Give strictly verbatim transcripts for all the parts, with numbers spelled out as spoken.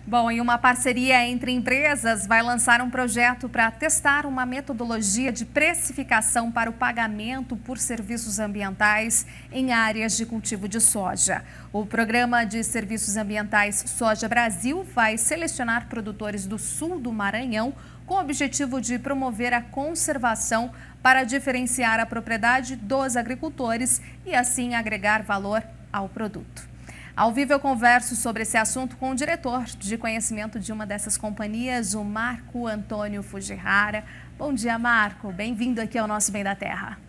Bom, e uma parceria entre empresas vai lançar um projeto para testar uma metodologia de precificação para o pagamento por serviços ambientais em áreas de cultivo de soja. O Programa de Serviços Ambientais Soja Brasil vai selecionar produtores do sul do Maranhão com o objetivo de promover a conservação para diferenciar a propriedade dos agricultores e assim agregar valor ao produto. Ao vivo eu converso sobre esse assunto com o diretor de conhecimento de uma dessas companhias, o Marco Antônio Fujihara. Bom dia, Marco. Bem-vindo aqui ao nosso Bem da Terra.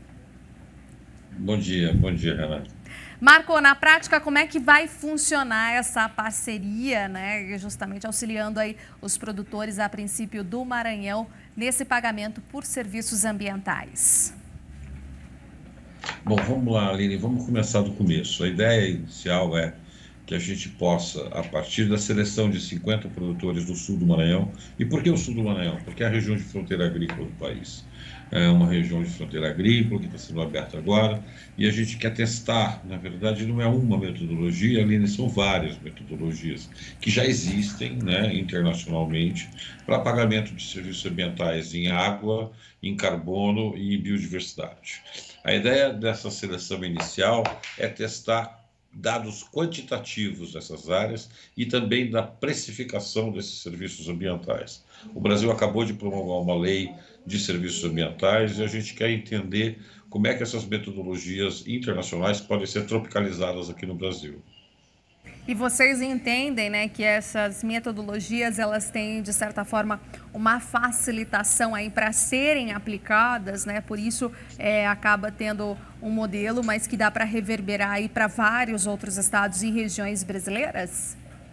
Bom dia, bom dia, Renata. Marco, na prática, como é que vai funcionar essa parceria, né? Justamente auxiliando aí os produtores, a princípio, do Maranhão, nesse pagamento por serviços ambientais? Bom, vamos lá, Aline, vamos começar do começo. A ideia inicial é que a gente possa, a partir da seleção de cinquenta produtores do sul do Maranhão. E por que o sul do Maranhão? Porque é a região de fronteira agrícola do país. É uma região de fronteira agrícola que está sendo aberta agora, e a gente quer testar, na verdade não é uma metodologia, ali são várias metodologias que já existem, né, internacionalmente para pagamento de serviços ambientais em água, em carbono e em biodiversidade. A ideia dessa seleção inicial é testar dados quantitativos dessas áreas e também da precificação desses serviços ambientais. O Brasil acabou de promulgar uma lei de serviços ambientais e a gente quer entender como é que essas metodologias internacionais podem ser tropicalizadas aqui no Brasil. E vocês entendem, né, que essas metodologias, elas têm, de certa forma, uma facilitação aí para serem aplicadas, né? Por isso é, acaba tendo um modelo, mas que dá para reverberar aí para vários outros estados e regiões brasileiras?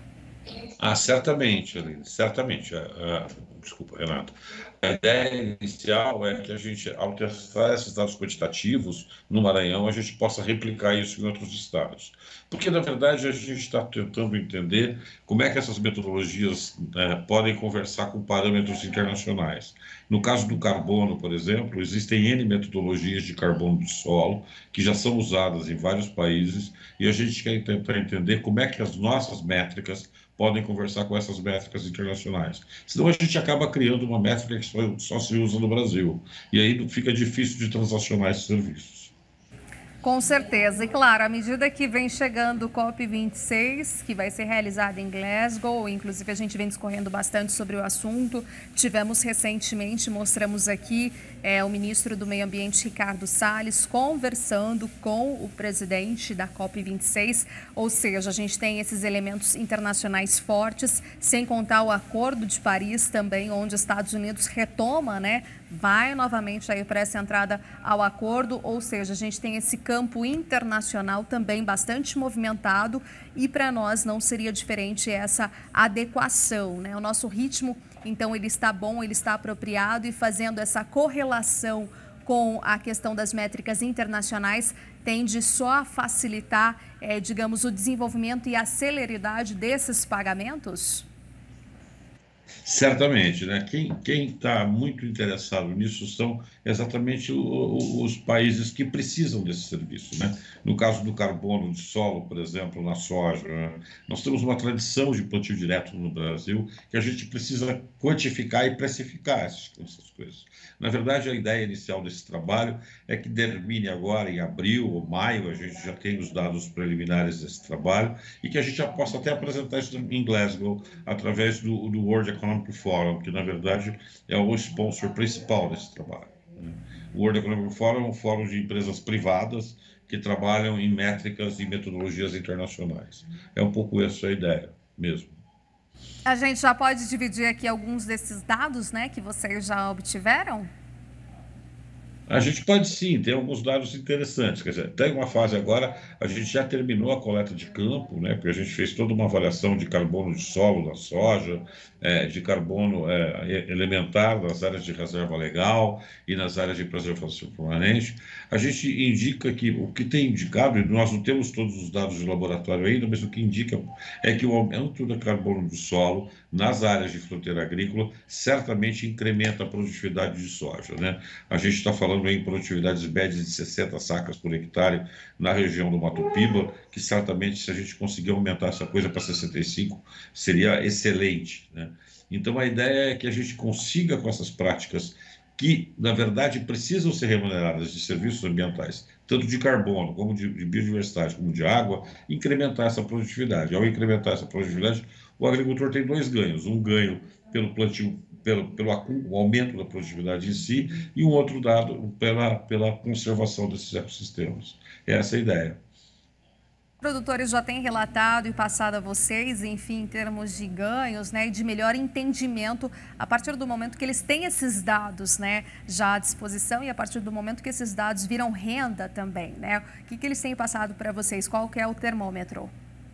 Ah, certamente, Aline, certamente. Ah, desculpa, Renato. A ideia inicial é que a gente, ao testar esses dados quantitativos no Maranhão, a gente possa replicar isso em outros estados. Porque, na verdade, a gente está tentando entender como é que essas metodologias né, podem conversar com parâmetros internacionais. No caso do carbono, por exemplo, existem N metodologias de carbono de solo que já são usadas em vários países e a gente quer tentar entender como é que as nossas métricas podem conversar com essas métricas internacionais. Senão a gente acaba criando uma métrica que só, só se usa no Brasil. E aí fica difícil de transacionar esses serviços. Com certeza. E claro, à medida que vem chegando o COP vinte e seis, que vai ser realizado em Glasgow, inclusive a gente vem discorrendo bastante sobre o assunto. Tivemos recentemente, mostramos aqui, é, o ministro do Meio Ambiente, Ricardo Salles, conversando com o presidente da COP vinte e seis. Ou seja, a gente tem esses elementos internacionais fortes, sem contar o Acordo de Paris também, onde os Estados Unidos retoma, né? Vai novamente aí para essa entrada ao acordo, ou seja, a gente tem esse campo internacional também bastante movimentado e para nós não seria diferente essa adequação, né? O nosso ritmo, então, ele está bom, ele está apropriado e fazendo essa correlação com a questão das métricas internacionais tende só a facilitar, é, digamos, o desenvolvimento e a celeridade desses pagamentos? Certamente, né? Quem está muito interessado nisso são exatamente o, o, os países que precisam desse serviço, né? No caso do carbono de solo, por exemplo, na soja, né? Nós temos uma tradição de plantio direto no Brasil que a gente precisa quantificar e precificar essas, essas coisas. Na verdade, a ideia inicial desse trabalho é que termine agora em abril ou maio, a gente já tem os dados preliminares desse trabalho e que a gente já possa até apresentar isso em Glasgow através do, do World Economic Forum, que na verdade é o sponsor principal desse trabalho. O World Economic Forum é um fórum de empresas privadas que trabalham em métricas e metodologias internacionais. É um pouco essa a ideia mesmo. A gente já pode dividir aqui alguns desses dados, né, que vocês já obtiveram? A gente pode sim, tem alguns dados interessantes, quer dizer, tem uma fase agora, a gente já terminou a coleta de campo, né, porque a gente fez toda uma avaliação de carbono de solo da soja, é, de carbono é, elementar nas áreas de reserva legal e nas áreas de preservação permanente. A gente indica que, o que tem indicado, e nós não temos todos os dados de laboratório ainda, mas o que indica é que o aumento do carbono do solo nas áreas de fronteira agrícola certamente incrementa a produtividade de soja, né? A gente está falando falando em produtividades médias de sessenta sacas por hectare na região do Mato Piba, que certamente, se a gente conseguir aumentar essa coisa para sessenta e cinco, seria excelente, né? Então, a ideia é que a gente consiga, com essas práticas que, na verdade, precisam ser remuneradas de serviços ambientais, tanto de carbono, como de, de biodiversidade, como de água, incrementar essa produtividade. Ao incrementar essa produtividade, o agricultor tem dois ganhos: um ganho pelo plantio, pelo, pelo aumento da produtividade em si, e um outro dado pela, pela conservação desses ecossistemas. Essa é a ideia. Produtores já têm relatado e passado a vocês, enfim, em termos de ganhos, né, e de melhor entendimento a partir do momento que eles têm esses dados, né, já à disposição, e a partir do momento que esses dados viram renda também, né? O que, que eles têm passado para vocês? Qual que é o termômetro?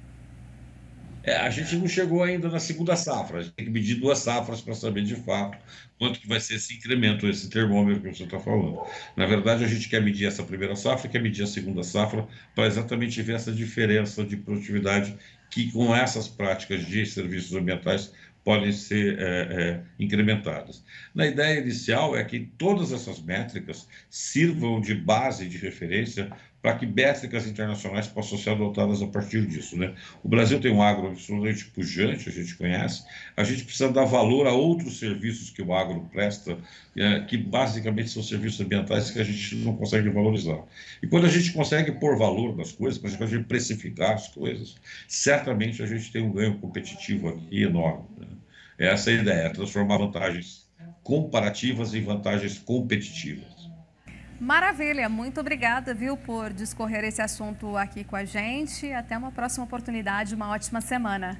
É, a gente não chegou ainda na segunda safra, a gente tem que medir duas safras para saber de fato quanto que vai ser esse incremento, esse termômetro que você está falando. Na verdade, a gente quer medir essa primeira safra, quer medir a segunda safra, para exatamente ver essa diferença de produtividade que, com essas práticas de serviços ambientais, podem ser é, é, incrementadas. Na ideia inicial é que todas essas métricas sirvam de base de referência para que métricas internacionais possam ser adotadas a partir disso, né? O Brasil tem um agro absolutamente pujante, a gente conhece, a gente precisa dar valor a outros serviços que o agro presta, é, que basicamente são serviços ambientais que a gente não consegue valorizar. E quando a gente consegue pôr valor nas coisas, quando a gente precificar as coisas, certamente a gente tem um ganho competitivo aqui enorme, né? Essa é a ideia, transformar vantagens comparativas em vantagens competitivas. Maravilha, muito obrigada, viu, por discorrer esse assunto aqui com a gente. Até uma próxima oportunidade, uma ótima semana.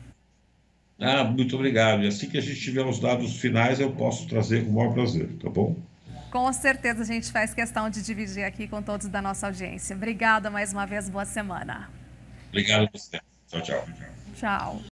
Ah, muito obrigado. E assim que a gente tiver os dados finais, eu posso trazer com o maior prazer, tá bom? Com certeza a gente faz questão de dividir aqui com todos da nossa audiência. Obrigada mais uma vez, boa semana. Obrigado a você. Tchau, tchau. Tchau.